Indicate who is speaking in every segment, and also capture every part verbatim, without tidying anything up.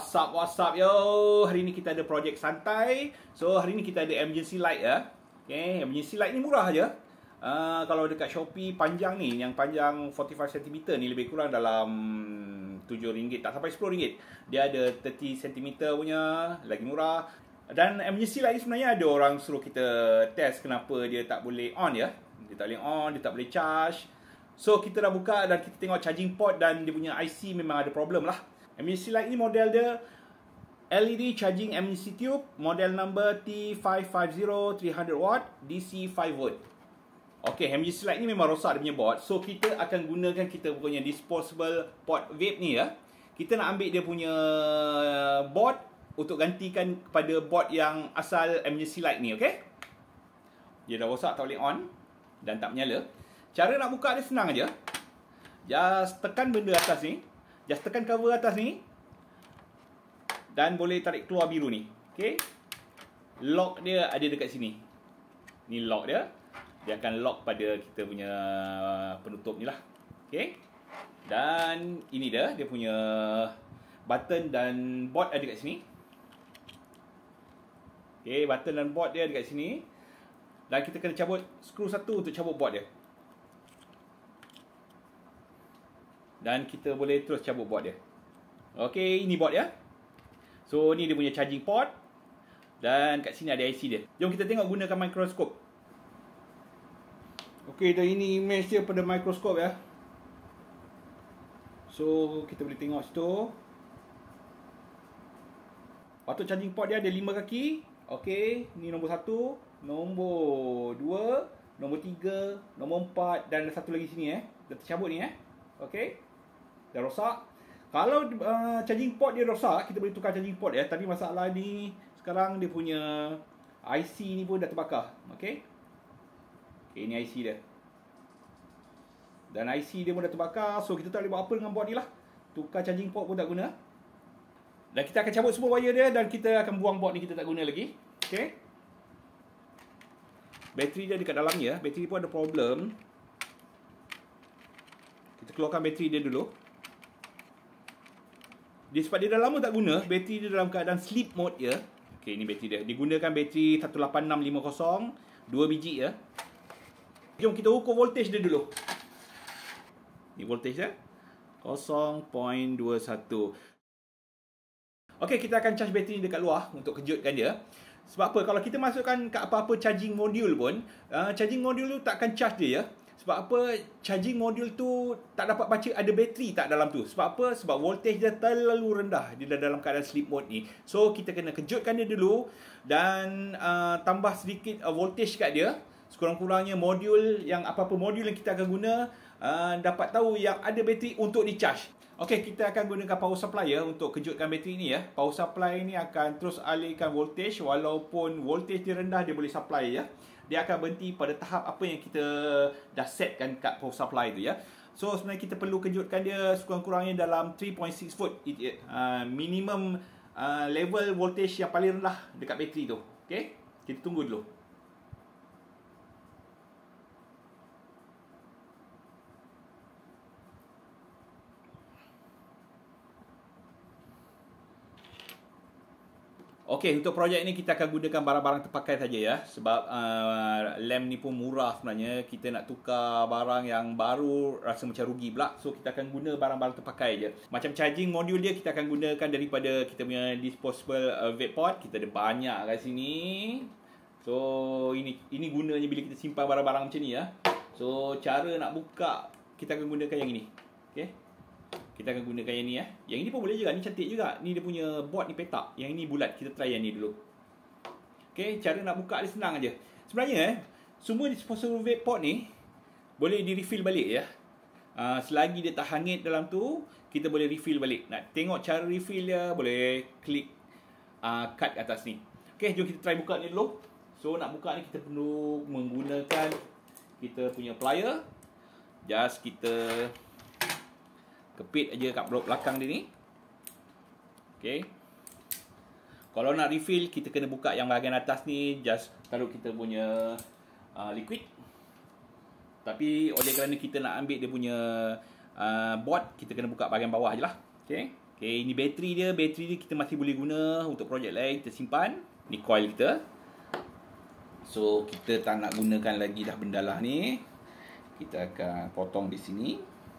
Speaker 1: What's up, what's up yo. Hari ni kita ada projek santai. So hari ni kita ada emergency light ya. Okay, emergency light ni murah aja. Uh, kalau dekat Shopee panjang ni, yang panjang empat puluh lima sentimeter ni lebih kurang dalam tujuh ringgit, tak sampai sepuluh ringgit. Dia ada tiga puluh sentimeter punya, lagi murah. Dan emergency light ni sebenarnya ada orang suruh kita test kenapa dia tak boleh on ya. Dia tak boleh on, dia tak boleh charge. So kita dah buka dan kita tengok charging port dan dia punya I C memang ada problem lah. Emergency light ni model dia L E D charging emergency tube, model number T five five zero three hundred watt, D C five volt. Okay, emergency light ni memang rosak dia punya board. So kita akan gunakan kita punya disposable pod vape ni ya. Kita nak ambil dia punya board untuk gantikan kepada board yang asal emergency light ni, okay? Dia dah rosak, tak boleh on dan tak menyala. Cara nak buka dia senang aja. Just tekan benda atas ni. Just tekan cover atas ni. Dan boleh tarik keluar biru ni. Okay. Lock dia ada dekat sini. Ni lock dia. Dia akan lock pada kita punya penutup ni lah. Okay. Dan ini dia. Dia punya button dan board ada dekat sini. Okay. Button dan board dia dekat sini. Dan kita kena cabut skru satu untuk cabut board dia. Dan kita boleh terus cabut board dia. Okay, ini board dia. So, ni dia punya charging port. Dan kat sini ada I C dia. Jom kita tengok gunakan mikroskop. Okay, dan ini image dia pada mikroskop ya. So, kita boleh tengok situ. Patut charging port dia ada lima kaki. Okay, ni nombor satu, nombor dua, nombor tiga, nombor empat dan ada satu lagi sini eh. Dah tercabut ni eh. Okay. Dah rosak. Kalau uh, charging port dia rosak, kita boleh tukar charging port ya. Tapi masalah ni sekarang dia punya I C ni pun dah terbakar. Okay. Okay, ni I C dia. Dan I C dia pun dah terbakar. So kita tak boleh buat apa dengan board ni lah. Tukar charging port pun tak guna. Dan kita akan cabut semua wire dia. Dan kita akan buang board ni, kita tak guna lagi. Okay. Bateri dia dekat dalam ni ya. Bateri pun ada problem. Kita keluarkan bateri dia dulu. Dia sebab dia dah lama tak guna, bateri dia dalam keadaan sleep mode ya. Okey, ni bateri dia. Digunakan bateri satu lapan enam lima kosong, dua biji ya. Jom kita ukur voltage dia dulu. Ni voltage dia. kosong perpuluhan dua satu. Okey, kita akan charge bateri dekat luar untuk kejutkan dia. Sebab apa? Kalau kita masukkan kat apa-apa charging module pun, uh, charging module tu tak akan charge dia ya. Sebab apa? Charging module tu tak dapat baca ada bateri tak dalam tu. Sebab apa? Sebab voltage dia terlalu rendah. Dia dah dalam keadaan sleep mode ni. So, kita kena kejutkan dia dulu. Dan uh, tambah sedikit uh, voltage kat dia. Sekurang-kurangnya modul yang apa-apa modul yang kita akan guna uh, dapat tahu yang ada bateri untuk di-charge. Okey, kita akan gunakan power supply ya untuk kejutkan bateri ni ya. Power supply ni akan terus alihkan voltage. Walaupun voltage dia rendah, dia boleh supply ya. Dia akan berhenti pada tahap apa yang kita dah setkan kat power supply tu ya. So sebenarnya kita perlu kejutkan dia sekurang-kurangnya dalam tiga perpuluhan enam volt. Uh, minimum uh, level voltage yang paling rendah dekat bateri tu. Okay, kita tunggu dulu. Okey, untuk projek ni kita akan gunakan barang-barang terpakai saja ya. Sebab uh, lem ni pun murah sebenarnya. Kita nak tukar barang yang baru rasa macam rugi pula. So kita akan guna barang-barang terpakai je. Macam charging module dia kita akan gunakan daripada kita punya disposable uh, vape pod. Kita ada banyak kat sini. So ini ini gunanya bila kita simpan barang-barang macam ni ya. So cara nak buka kita akan gunakan yang ini. Okey. Kita akan gunakan yang ni ya. Yang ini pun boleh juga. Ni cantik juga. Ni dia punya board ni petak. Yang ini bulat. Kita try yang ni dulu. Okay. Cara nak buka dia senang aja. Sebenarnya eh. Semua disposable vape pod ni. Boleh di refill balik ya. Uh, selagi dia tak hangit dalam tu. Kita boleh refill balik. Nak tengok cara refill dia. Boleh klik uh, cut atas ni. Okay. Jom kita try buka ni dulu. So nak buka ni kita perlu menggunakan kita punya plier. Just kita kepit aja kat blok belakang dia ni. Okey. Kalau nak refill, kita kena buka yang bahagian atas ni. Just taruh kita punya uh, liquid. Tapi oleh kerana kita nak ambil dia punya uh, board, kita kena buka bahagian bawah je lah. Okey. Okay, ini bateri dia. Bateri dia kita masih boleh guna untuk projek lain. Kita simpan. Ni coil kita. So, kita tak nak gunakan lagi dah benda lah ni. Kita akan potong di sini.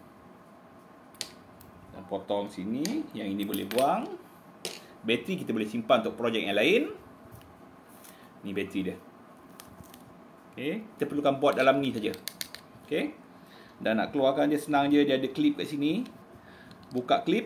Speaker 1: Dan potong sini. Yang ini boleh buang. Bateri kita boleh simpan untuk projek yang lain. Ni bateri dia. Okay, kita perlukan board dalam ni saja. Okay. Dan nak keluarkan dia senang je. Dia ada klip kat sini. Buka klip.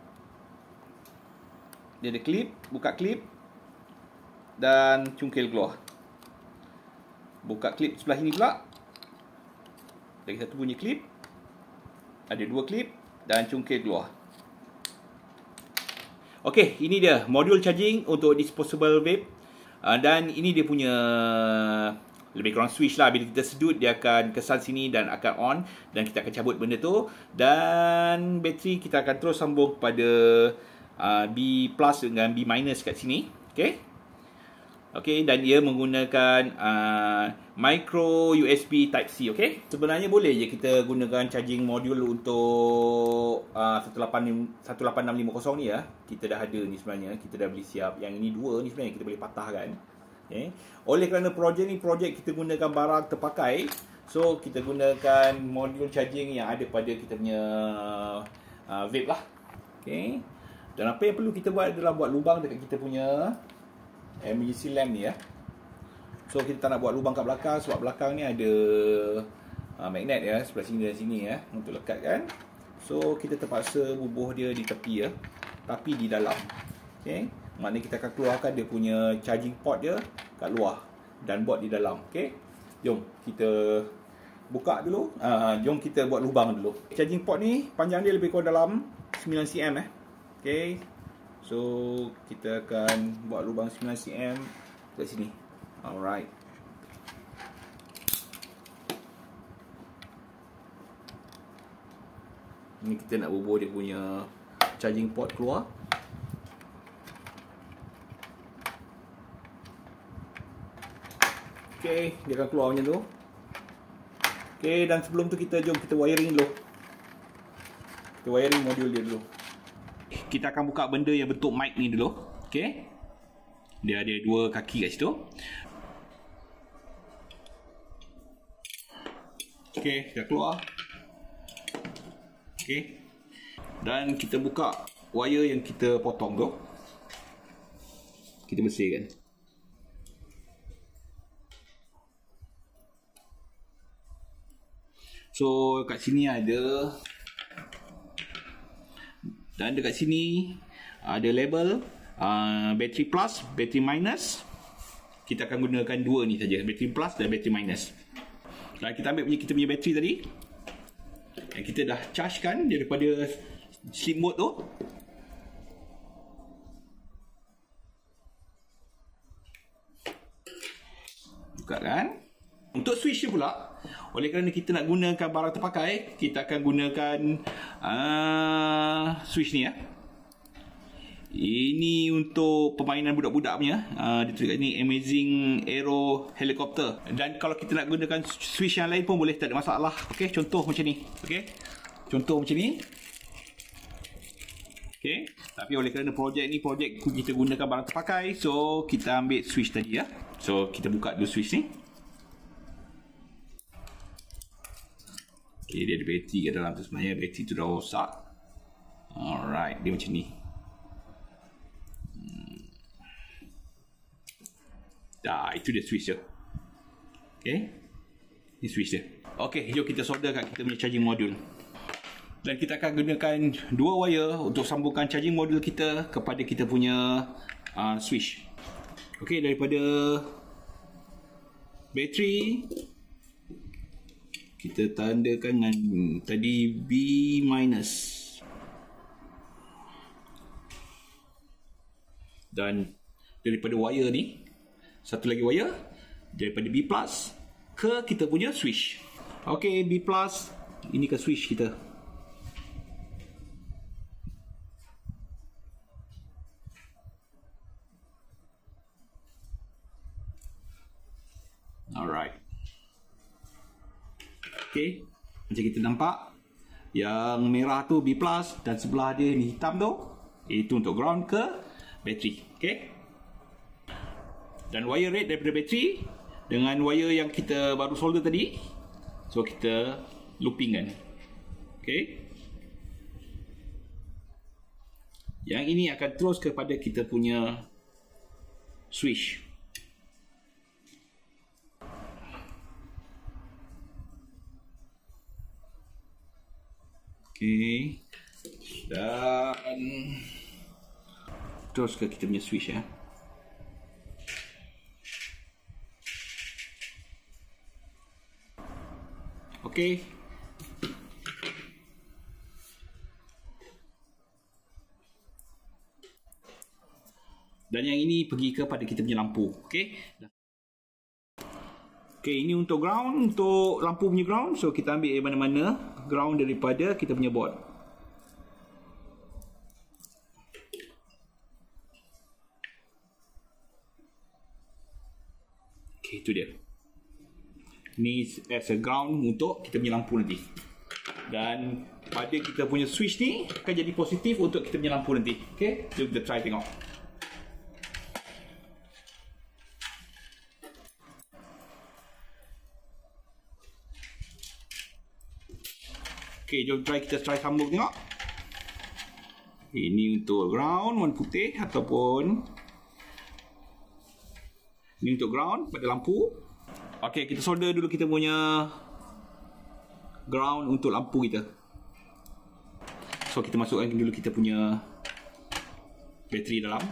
Speaker 1: Dia ada klip. Buka klip. Dan cungkil keluar. Buka klip sebelah sini pula. Lagi satu bunyi klip. Ada dua klip. Dan cungkil keluar. Ok, ini dia modul charging untuk disposable vape. uh, Dan ini dia punya lebih kurang switch lah. Bila kita sedut, dia akan kesan sini dan akan on. Dan kita akan cabut benda tu. Dan bateri kita akan terus sambung kepada uh, B plus dengan B minus kat sini. Okay. Okay, dan ia menggunakan uh, micro U S B Type C. Okay. Sebenarnya boleh je kita gunakan charging modul untuk uh, one eight nine five zero ni ya. Kita dah ada ni sebenarnya. Kita dah beli siap. Yang ini dua ni sebenarnya kita boleh patahkan. Okay. Oleh kerana projek ni projek kita gunakan barang terpakai, so kita gunakan modul charging yang ada pada kita punya uh, vape lah. Okay. Dan apa yang perlu kita buat adalah buat lubang dekat kita punya emergency lamp ni ya. So kita tak nak buat lubang kat belakang sebab belakang ni ada uh, magnet ya, sebelah sini dan sini ya, untuk lekatkan. So kita terpaksa bubuh dia di tepi ya, tapi di dalam. Okay. Maknanya kita akan keluarkan dia punya charging port dia kat luar dan board di dalam. Okay. Jom kita buka dulu. uh, Jom kita buat lubang dulu. Charging port ni panjang dia lebih kurang dalam nine sentimeter eh. Okay. So kita akan buat lubang nine sentimeter kat sini. Alright. Ni kita nak bubuh dia punya charging port keluar. Okay, dia akan keluar macam tu. Okay, dan sebelum tu kita jom kita wiring dulu. Kita wiring modul dia dulu. Kita akan buka benda yang bentuk mic ni dulu. Okay. Dia ada dua kaki kat situ. Okay, dah keluar. Okay. Dan kita buka wire yang kita potong tu. Kita bersihkan. So kat sini ada, dan dekat sini ada label uh, battery plus, battery minus. Kita akan gunakan dua ni saja, battery plus dan battery minus. Dan kita ambil punya kita punya battery tadi, yang kita dah chargekan daripada sleep mode tu. Buka kan. Untuk switch dia pula, oleh kerana kita nak gunakan barang terpakai, kita akan gunakan uh, switch ni ya. Ini untuk permainan budak-budak punya. uh, Dia tulis kat ni Amazing Aero Helicopter. Dan kalau kita nak gunakan switch yang lain pun boleh, tak ada masalah. Okay, contoh macam ni. Okay, contoh macam ni. Okay, tapi oleh kerana projek ni projek kita gunakan barang terpakai, so kita ambil switch tadi ya. So kita buka dulu switch ni. Okay, dia ada bateri kat dalam tu sebenarnya. Bateri tu dah rosak. Alright, dia macam ni. Hmm. Dah, itu dia switch dia. Okay, ini switch dia. Okay, jom kita solder kat kita punya charging module. Dan kita akan gunakan dua wire untuk sambungkan charging module kita kepada kita punya uh, switch. Okay, daripada bateri kita tandakan dengan tadi B minus. Dan daripada wire ni, satu lagi wire daripada B plus ke kita punya switch. Okay, B plus ini ke switch kita. Alright. Okay, macam kita nampak, yang merah tu B plus dan sebelah dia ni hitam tu, Itu untuk ground ke bateri. Okay. Dan wire red daripada bateri dengan wire yang kita baru solder tadi. So kita loopingkan. Okay. Yang ini akan terus kepada kita punya switch. Okay. Dan terus ke kita punya switch ya. Okay. Dan yang ini pergi kepada kita punya lampu. Okay. Okay, ini untuk ground, untuk lampu punya ground. So kita ambil mana-mana ground daripada kita punya board. Okay, itu dia. Ni as a ground untuk kita punya lampu nanti. Dan pada kita punya switch ni akan jadi positif untuk kita punya lampu nanti. Okay, jom kita try tengok. Okay, jom try kita try sambung tengok. Ini untuk ground warna putih ataupun ini untuk ground pada lampu. Okay, kita solder dulu kita punya ground untuk lampu kita. So kita masukkan dulu kita punya bateri dalam.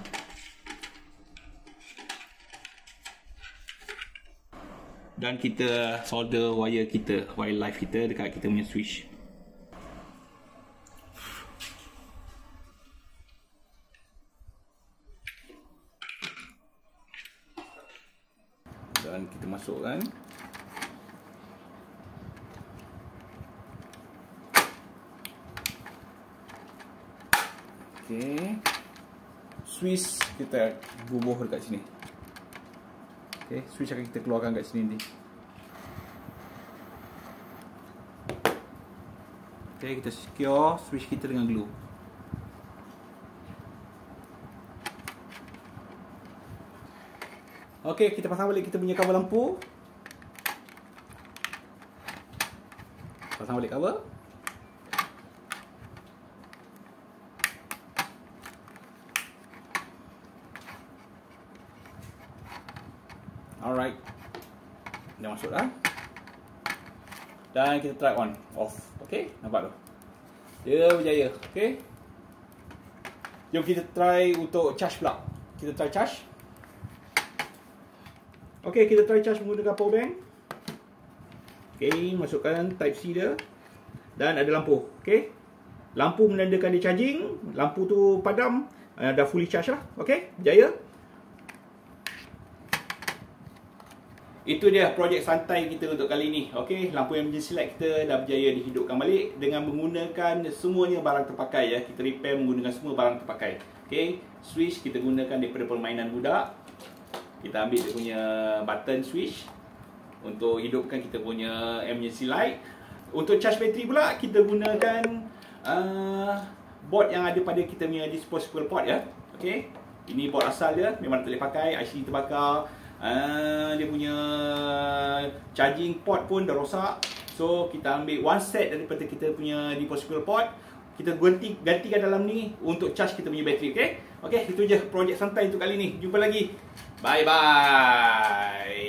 Speaker 1: Dan kita solder wire kita, wire live kita dekat kita punya switch. Dan kita masukkan. Okey. Switch kita bubuh dekat sini. Okey, switch akan kita keluarkan kat sini nanti. Okey, kita secure switch kita dengan glue. Okey, kita pasang balik kita punya cover lampu. Pasang balik cover. Alright. Dah masuk dah. Dan kita try on, off. Okey, nampak tu. Dia berjaya. Okey. Jom kita try untuk charge pula. Kita try charge. Okey, kita try charge menggunakan power bank. Okey, masukkan type C dia. Dan ada lampu. Okey. Lampu menandakan dia charging. Lampu tu padam. Uh, dah fully charge lah. Okey, berjaya. Itu dia projek santai kita untuk kali ni. Okey, lampu emergency light kita dah berjaya dihidupkan balik dengan menggunakan semuanya barang terpakai ya. Kita repair menggunakan semua barang terpakai. Okey, switch kita gunakan daripada permainan budak. Kita ambil dia punya button switch untuk hidupkan kita punya emergency light. Untuk charge bateri pula kita gunakan uh, board yang ada pada kita punya disposable pod ya. Okey, ini board asal dia, memang tak boleh pakai, I C terbakar. Uh, dia punya charging port pun dah rosak. So kita ambil one set daripada kita punya disposable pod. Kita ganti gantikan dalam ni untuk charge kita punya bateri. Okay, okay, itu je projek santai untuk kali ni. Jumpa lagi. Bye bye.